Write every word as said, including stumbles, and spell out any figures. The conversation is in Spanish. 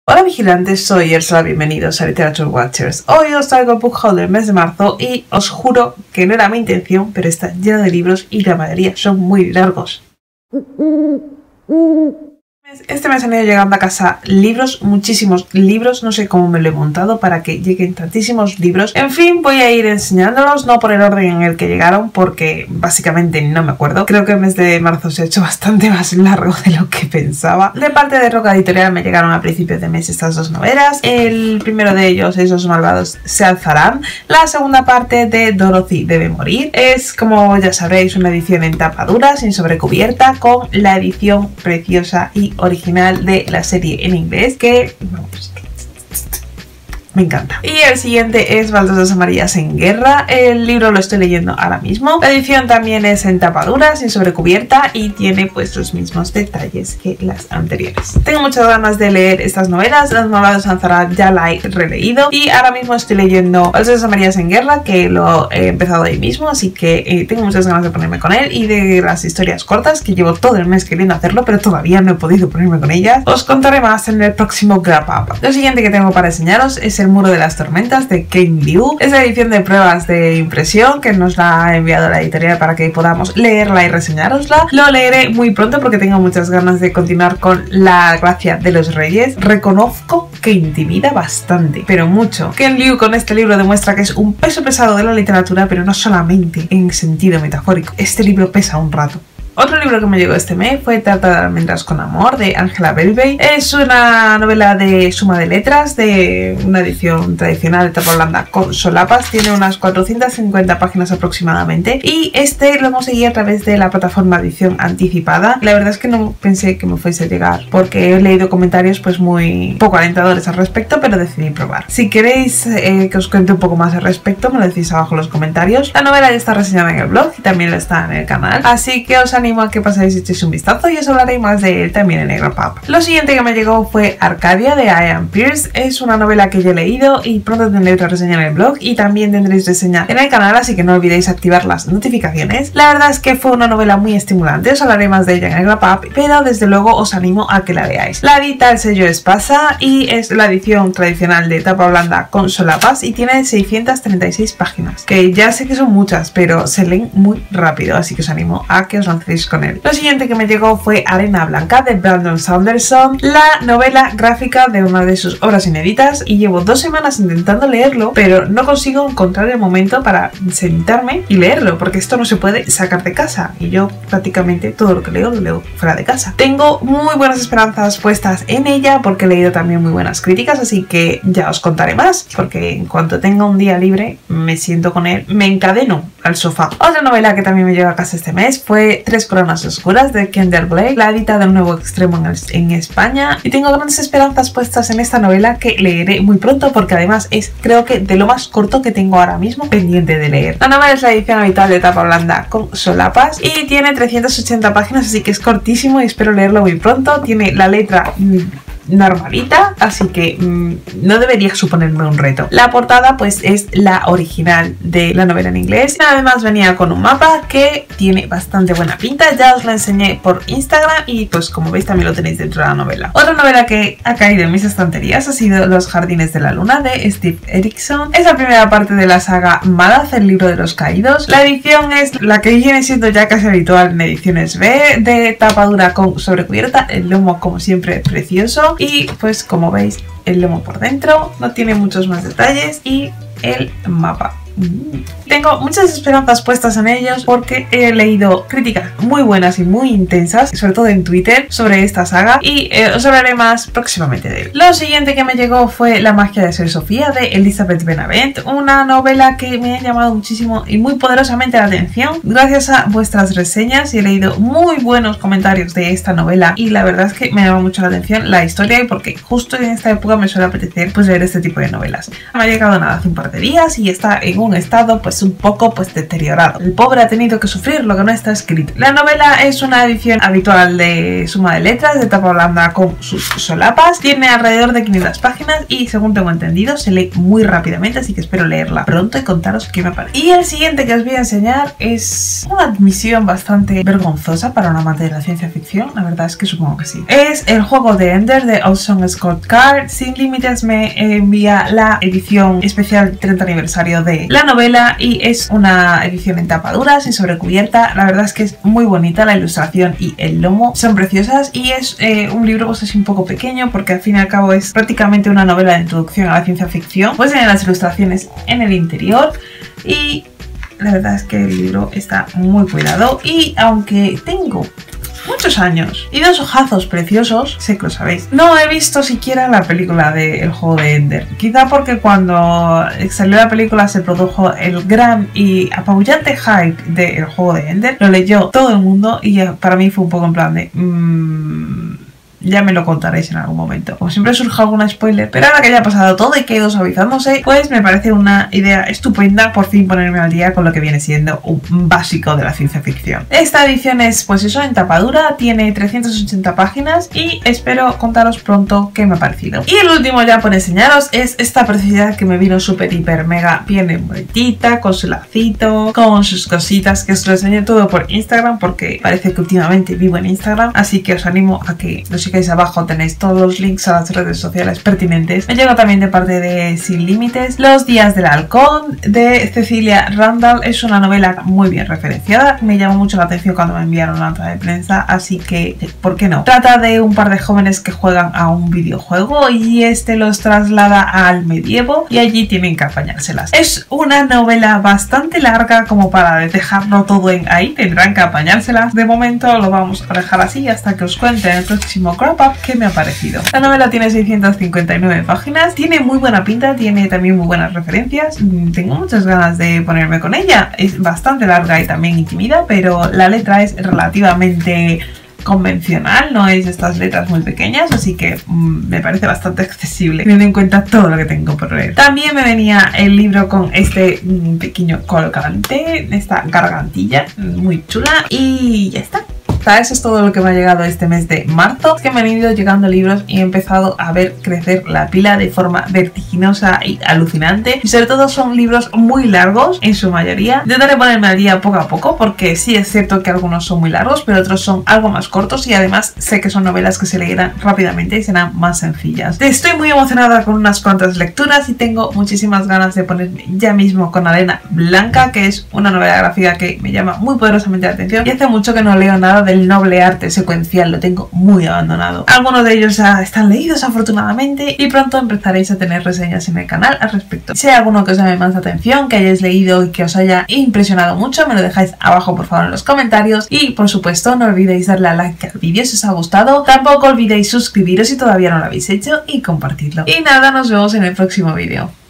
Hola vigilantes, soy Ursula, bienvenidos a Literature Watchers. Hoy os traigo el book haul del mes de marzo y os juro que no era mi intención, pero está lleno de libros y la mayoría son muy largos. Este mes han ido llegando a casa libros, muchísimos libros, no sé cómo me lo he montado para que lleguen tantísimos libros. En fin, voy a ir enseñándolos, no por el orden en el que llegaron, porque básicamente no me acuerdo. Creo que el mes de marzo se ha hecho bastante más largo de lo que pensaba. De parte de Roca Editorial me llegaron a principios de mes estas dos novelas. El primero de ellos, Esos malvados se alzarán. La segunda parte de Dorothy debe morir. Es, como ya sabréis, una edición en tapa dura, sin sobrecubierta, con la edición preciosa y original de la serie en inglés, que vamos, me encanta. Y el siguiente es Baldosas amarillas en guerra. El libro lo estoy leyendo ahora mismo. La edición también es en tapa dura, sin sobrecubierta, y tiene pues los mismos detalles que las anteriores. Tengo muchas ganas de leer estas novelas. Las novelas de Sanzara ya la he releído y ahora mismo estoy leyendo Baldosas amarillas en guerra, que lo he empezado ahí mismo, así que eh, tengo muchas ganas de ponerme con él, y de las historias cortas, que llevo todo el mes queriendo hacerlo, pero todavía no he podido ponerme con ellas. Os contaré más en el próximo Wrap Up. Lo siguiente que tengo para enseñaros es El muro de las tormentas de Kane Liu. Es la edición de pruebas de impresión que nos la ha enviado la editorial para que podamos leerla y reseñárosla. Lo leeré muy pronto porque tengo muchas ganas de continuar con La gracia de los reyes. Reconozco que intimida bastante, pero mucho. Kane Liu con este libro demuestra que es un peso pesado de la literatura, pero no solamente en sentido metafórico. Este libro pesa un rato. Otro libro que me llegó este mes fue Tarta de almendras con amor, de Angela Belvey. Es una novela de suma de letras, de una edición tradicional de tapa blanda con solapas. Tiene unas cuatrocientas cincuenta páginas aproximadamente, y este lo hemos seguido a través de la plataforma edición anticipada. La verdad es que no pensé que me fuese a llegar, porque he leído comentarios pues muy poco alentadores al respecto, pero decidí probar. Si queréis eh, que os cuente un poco más al respecto, me lo decís abajo en los comentarios. La novela ya está reseñada en el blog y también lo está en el canal, así que os animo a que pasáis y echéis un vistazo, y os hablaré más de él también en el Wrap Up. Lo siguiente que me llegó fue Arcadia, de Ian Pierce. Es una novela que yo he leído y pronto tendré otra reseña en el blog, y también tendréis reseña en el canal, así que no olvidéis activar las notificaciones. La verdad es que fue una novela muy estimulante, os hablaré más de ella en el Wrap Up, pero desde luego os animo a que la leáis. La edita el sello Espasa y es la edición tradicional de tapa blanda con solapas, y tiene seiscientas treinta y seis páginas, que ya sé que son muchas, pero se leen muy rápido, así que os animo a que os lancéis con él. Lo siguiente que me llegó fue Arena Blanca, de Brandon Sanderson, la novela gráfica de una de sus obras inéditas, y llevo dos semanas intentando leerlo, pero no consigo encontrar el momento para sentarme y leerlo, porque esto no se puede sacar de casa, y yo prácticamente todo lo que leo lo leo fuera de casa. Tengo muy buenas esperanzas puestas en ella, porque he leído también muy buenas críticas, así que ya os contaré más, porque en cuanto tenga un día libre me siento con él, me encadeno al sofá. Otra novela que también me llegó a casa este mes fue Tres coronas oscuras, de Kendall Blake, la edita de Un nuevo extremo en, el, en España, y tengo grandes esperanzas puestas en esta novela, que leeré muy pronto, porque además es, creo que, de lo más corto que tengo ahora mismo pendiente de leer. La novela es la edición habitual de tapa blanda con solapas y tiene trescientas ochenta páginas, así que es cortísimo y espero leerlo muy pronto. Tiene la letra mmm, normalita, así que mmm, no debería suponerme un reto. La portada pues es la original de la novela en inglés. Además venía con un mapa que tiene bastante buena pinta, ya os la enseñé por Instagram, y pues como veis también lo tenéis dentro de la novela. Otra novela que ha caído en mis estanterías ha sido Los jardines de la luna, de Steve Erickson. Es la primera parte de la saga Madath, el libro de los caídos. La edición es la que viene siendo ya casi habitual en ediciones B, de tapa dura con sobrecubierta, el lomo como siempre precioso, y pues como veis el lomo por dentro, no tiene muchos más detalles, y el mapa. Tengo muchas esperanzas puestas en ellos, porque he leído críticas muy buenas y muy intensas, sobre todo en Twitter, sobre esta saga, y eh, os hablaré más próximamente de él. Lo siguiente que me llegó fue La magia de ser Sofía, de Elizabeth Benavent, una novela que me ha llamado muchísimo y muy poderosamente la atención gracias a vuestras reseñas, y he leído muy buenos comentarios de esta novela, y la verdad es que me llama mucho la atención la historia, y porque justo en esta época me suele apetecer pues leer este tipo de novelas. Me ha llegado nada hace un par de días y está en un un estado pues un poco pues deteriorado. El pobre ha tenido que sufrir lo que no está escrito. La novela es una edición habitual de Suma de Letras, de tapa blanda con sus solapas. Tiene alrededor de quinientas páginas y según tengo entendido se lee muy rápidamente, así que espero leerla pronto y contaros qué me parece. Y el siguiente que os voy a enseñar es una admisión bastante vergonzosa para un amante de la ciencia ficción. La verdad es que supongo que sí. Es el juego de Ender de Orson Scott Card. Sin Límites me envía la edición especial treinta aniversario de la novela y es una edición en tapa dura, sin sobrecubierta. La verdad es que es muy bonita, la ilustración y el lomo son preciosas y es eh, un libro pues así un poco pequeño porque al fin y al cabo es prácticamente una novela de introducción a la ciencia ficción. Pues tiene las ilustraciones en el interior y la verdad es que el libro está muy cuidado y aunque tengo muchos años y dos ojazos preciosos, sé que lo sabéis, no he visto siquiera la película de El juego de Ender. Quizá porque cuando salió la película se produjo el gran y apabullante hype de El juego de Ender, lo leyó todo el mundo y para mí fue un poco en plan de mmm, ya me lo contaréis en algún momento. Como siempre surge algún spoiler, pero ahora que ya ha pasado todo y que ha ido suavizándose, pues me parece una idea estupenda por fin ponerme al día con lo que viene siendo un básico de la ciencia ficción. Esta edición es pues eso, en tapadura, tiene trescientas ochenta páginas y espero contaros pronto qué me ha parecido. Y el último ya por enseñaros es esta preciosidad que me vino súper hiper mega bien envueltita, con su lacito, con sus cositas, que os lo enseño todo por Instagram porque parece que últimamente vivo en Instagram, así que os animo a que lo sigáis. Abajo tenéis todos los links a las redes sociales pertinentes. Me llega también de parte de Sin Límites Los días del halcón de Cecilia Randall. Es una novela muy bien referenciada, me llamó mucho la atención cuando me enviaron la nota de prensa, así que ¿por qué no? Trata de un par de jóvenes que juegan a un videojuego y este los traslada al medievo y allí tienen que apañárselas. Es una novela bastante larga como para dejarlo todo en ahí, tendrán que apañárselas. De momento lo vamos a dejar así hasta que os cuente en el próximo wrap-up qué me ha parecido. La novela tiene seiscientas cincuenta y nueve páginas, tiene muy buena pinta, tiene también muy buenas referencias, tengo muchas ganas de ponerme con ella. Es bastante larga y también intimida, pero la letra es relativamente convencional, no es estas letras muy pequeñas, así que mmm, me parece bastante accesible teniendo en cuenta todo lo que tengo por leer. También me venía el libro con este mmm, pequeño colgante, esta gargantilla muy chula y ya está. Eso es todo lo que me ha llegado este mes de marzo. Es que me han ido llegando libros y he empezado a ver crecer la pila de forma vertiginosa y alucinante. Y sobre todo son libros muy largos en su mayoría. Intentaré ponerme al día poco a poco porque sí es cierto que algunos son muy largos, pero otros son algo más cortos y además sé que son novelas que se leerán rápidamente y serán más sencillas. Estoy muy emocionada con unas cuantas lecturas y tengo muchísimas ganas de ponerme ya mismo con Arena Blanca, que es una novela gráfica que me llama muy poderosamente la atención y hace mucho que no leo nada de el noble arte secuencial, lo tengo muy abandonado. Algunos de ellos ya están leídos afortunadamente y pronto empezaréis a tener reseñas en el canal al respecto. Si hay alguno que os llame más la atención, que hayáis leído y que os haya impresionado mucho, me lo dejáis abajo por favor en los comentarios y por supuesto no olvidéis darle a like al vídeo si os ha gustado, tampoco olvidéis suscribiros si todavía no lo habéis hecho y compartirlo. Y nada, nos vemos en el próximo vídeo.